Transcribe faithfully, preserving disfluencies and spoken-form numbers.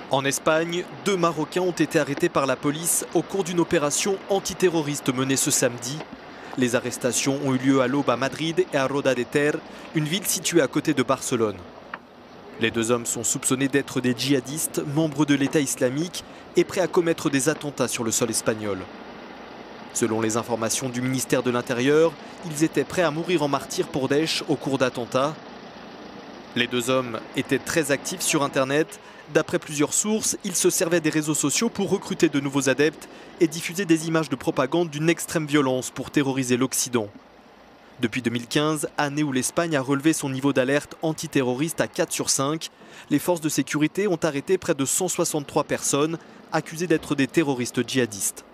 En Espagne, deux Marocains ont été arrêtés par la police au cours d'une opération antiterroriste menée ce samedi. Les arrestations ont eu lieu à l'aube à Madrid et à Roda de Ter, une ville située à côté de Barcelone. Les deux hommes sont soupçonnés d'être des djihadistes, membres de l'État islamique et prêts à commettre des attentats sur le sol espagnol. Selon les informations du ministère de l'Intérieur, ils étaient prêts à mourir en martyrs pour Daesh au cours d'attentats. Les deux hommes étaient très actifs sur Internet. D'après plusieurs sources, ils se servaient des réseaux sociaux pour recruter de nouveaux adeptes et diffuser des images de propagande d'une extrême violence pour terroriser l'Occident. Depuis deux mille quinze, année où l'Espagne a relevé son niveau d'alerte antiterroriste à quatre sur cinq, les forces de sécurité ont arrêté près de cent soixante-trois personnes accusées d'être des terroristes djihadistes.